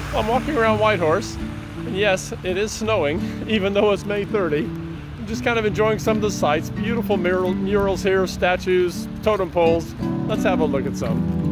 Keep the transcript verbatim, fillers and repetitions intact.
Well, I'm walking around Whitehorse, and yes, it is snowing, even though it's May thirtieth. I'm just kind of enjoying some of the sights. Beautiful mural, murals here, statues, totem poles. Let's have a look at some.